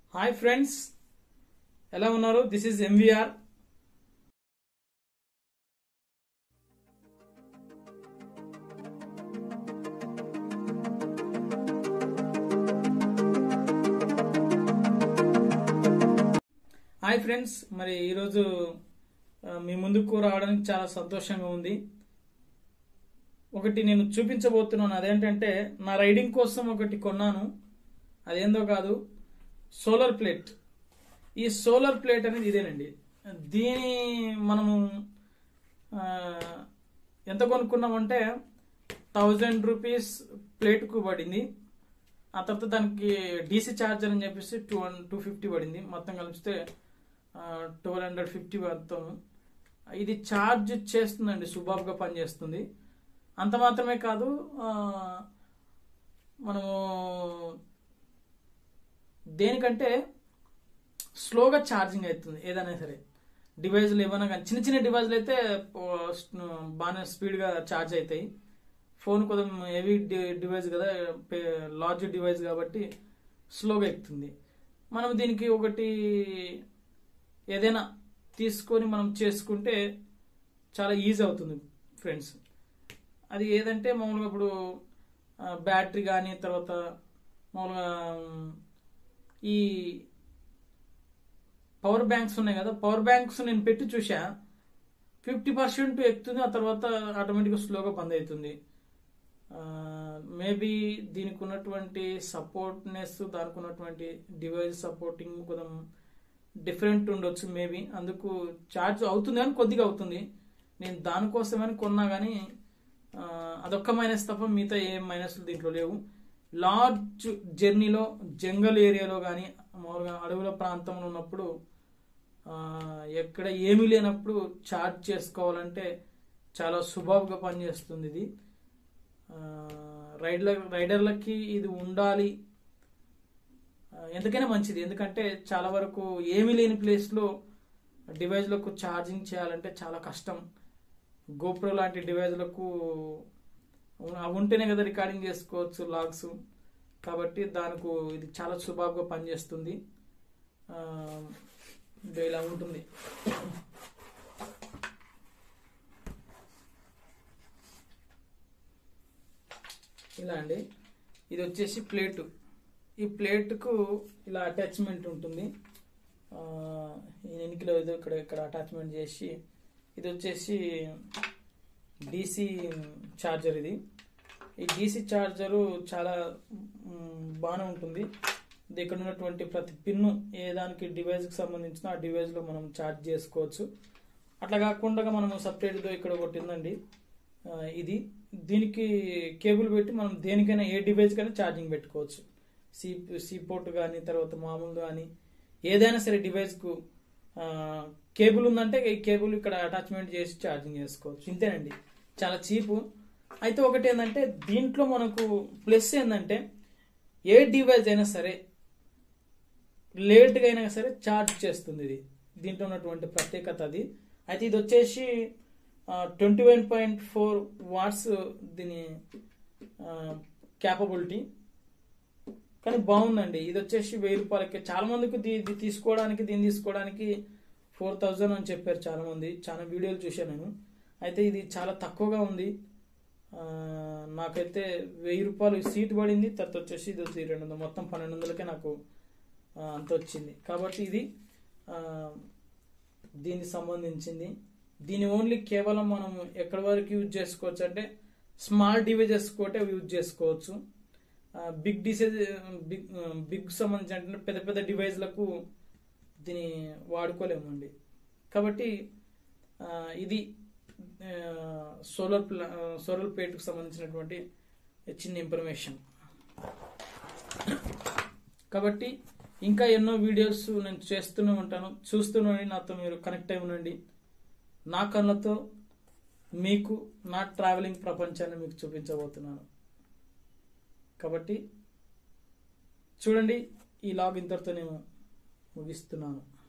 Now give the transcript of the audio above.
Hi friends, ఎలా ఉన్నారు? This is MVR. Hi friends, మరి ఈరోజు మీ ముందుకు రావడానికి చాలా సంతోషంగా ఉంది. ఒకటి నేను చూపించబోతున్నాను. అదేంటంటే నా రైడింగ్ కోసం ఒకటి కొన్నాను. అదేందో కాదు, సోలార్ ప్లేట్. ఈ సోలార్ ప్లేట్ అనేది ఇదేనండి. దీని మనము ఎంత కొనుక్కున్నామంటే 1000 రూపీస్ ప్లేట్కు పడింది. ఆ తర్వాత దానికి డీసీ ఛార్జర్ అని చెప్పేసి 250 పడింది. మొత్తం కలిపితే 1250 మొత్తం. ఇది ఛార్జ్ చేస్తుందండి, సుబాబుగా పనిచేస్తుంది. అంత మాత్రమే కాదు, మనము దేనికంటే స్లోగా ఛార్జింగ్ అవుతుంది. ఏదైనా సరే డివైజ్లు ఏమైనా కానీ చిన్న చిన్న డివైజ్లు అయితే బాగానే స్పీడ్గా ఛార్జ్ అవుతాయి. ఫోన్ కొంచెం హెవీ డివైస్ కదా, లార్జ్ డివైస్ కాబట్టి స్లోగా ఎక్కుతుంది. మనం దీనికి ఒకటి ఏదైనా తీసుకొని మనం చేసుకుంటే చాలా ఈజీ అవుతుంది ఫ్రెండ్స్. అది ఏదంటే మామూలుగా ఇప్పుడు బ్యాటరీ కానీ, తర్వాత మామూలుగా ఈ పవర్ బ్యాంక్స్ ఉన్నాయి కదా, పవర్ బ్యాంక్స్ నేను పెట్టి చూసా, 50% ఎక్కుతుంది. ఆ తర్వాత ఆటోమేటిక్గా స్లోగా బంద్ అవుతుంది. మేబీ దీనికి ఉన్నటువంటి సపోర్ట్నెస్, దానికి ఉన్నటువంటి డివైస్ సపోర్టింగ్ కొంచెం డిఫరెంట్ ఉండొచ్చు. మేబీ అందుకు ఛార్జ్ అవుతుంది కానీ కొద్దిగా అవుతుంది. నేను దానికోసమని కొన్నా కానీ అదొక్క మైనస్ తప్ప మిగతా ఏ మైనస్లు దీంట్లో లేవు. లార్జ్ జర్నీలో, జంగల్ ఏరియాలో కానీ, మామూలుగా అడవుల ప్రాంతంలో ఉన్నప్పుడు, ఎక్కడ ఏమీ లేనప్పుడు ఛార్జ్ చేసుకోవాలంటే చాలా సుబాబుగా పనిచేస్తుంది ఇది. రైడర్లకి ఇది ఉండాలి, ఎందుకైనా మంచిది. ఎందుకంటే చాలా వరకు ఏమీ లేని ప్లేస్లో డివైజ్లకు ఛార్జింగ్ చేయాలంటే చాలా కష్టం. గోప్రో లాంటి డివైజ్లకు అవి ఉంటేనే కదా రికార్డింగ్ చేసుకోవచ్చు, లాగ్స్. కాబట్టి దానికి ఇది చాలా సుబాబుగా పనిచేస్తుంది. ఇలా ఉంటుంది. ఇలా అండి, ఇది వచ్చేసి ప్లేటు. ఈ ప్లేట్కు ఇలా అటాచ్మెంట్ ఉంటుంది. ఎనికిలో ఏదో ఇక్కడ అటాచ్మెంట్ చేసి, ఇది వచ్చేసి డీసీ ఛార్జర్. ఈ డీసీ ఛార్జరు చాలా బాగానే ఉంటుంది. ఇక్కడ ఉన్నటువంటి ప్రతి పిన్ను ఏ దానికి డివైజ్కి సంబంధించిన ఆ డివైజ్లో మనం ఛార్జ్ చేసుకోవచ్చు. అట్లా కాకుండా మనము సపరేట్గా ఇక్కడ ఒకటి ఉందండి, ఇది. దీనికి కేబుల్ పెట్టి మనం దేనికైనా ఏ డివైజ్కైనా ఛార్జింగ్ పెట్టుకోవచ్చు. సి పోర్ట్ కానీ, తర్వాత మామూలు కానీ, ఏదైనా సరే డివైస్కు కేబుల్ ఉందంటే ఈ కేబుల్ ఇక్కడ అటాచ్మెంట్ చేసి ఛార్జింగ్ చేసుకోవచ్చు. ఇంతేనండి, చాలా చీపు. అయితే ఒకటి ఏంటంటే దీంట్లో మనకు ప్లస్ ఏంటంటే ఏ డివైస్ అయినా సరే లేట్గా అయినా సరే ఛార్జ్ చేస్తుంది. ఇది దీంట్లో ఉన్నటువంటి ప్రత్యేకత అది. అయితే ఇది వచ్చేసి 21.4 వాట్స్ దీని క్యాపబిలిటీ. కానీ బాగుందండి. ఇది వచ్చేసి 1000 రూపాయలకి. చాలా మందికి దీన్ని తీసుకోవడానికి 4000 అని చెప్పారు చాలా మంది. చాలా వీడియోలు చూశాను నేను. అయితే ఇది చాలా తక్కువగా ఉంది. నాకైతే 1000 రూపాయలు సీట్ పడింది. తర్వాత వచ్చేసి ఇది 200, మొత్తం 1200కే నాకు అంత వచ్చింది. కాబట్టి ఇది దీనికి సంబంధించింది. దీన్ని ఓన్లీ కేవలం మనం ఎక్కడి వరకు యూజ్ చేసుకోవచ్చు అంటే స్మాల్ డివైజెస్ కోటే యూజ్ చేసుకోవచ్చు. బిగ్ సంబంధించి అంటే పెద్ద పెద్ద డివైజ్లకు దీన్ని వాడుకోలేమండి. కాబట్టి ఇది సోలార్ ప్లేట్కు సంబంధించినటువంటి చిన్న ఇన్ఫర్మేషన్. కాబట్టి ఇంకా ఎన్నో వీడియోస్ నేను చేస్తూనే ఉంటాను, చూస్తూనే నాతో మీరు కనెక్ట్ అయి ఉండండి. నా కళ్ళతో మీకు నా ట్రావెలింగ్ ప్రపంచాన్ని మీకు చూపించబోతున్నాను. కాబట్టి చూడండి, ఈ లాగ్ ఇంతటితో నేను ముగిస్తున్నాను.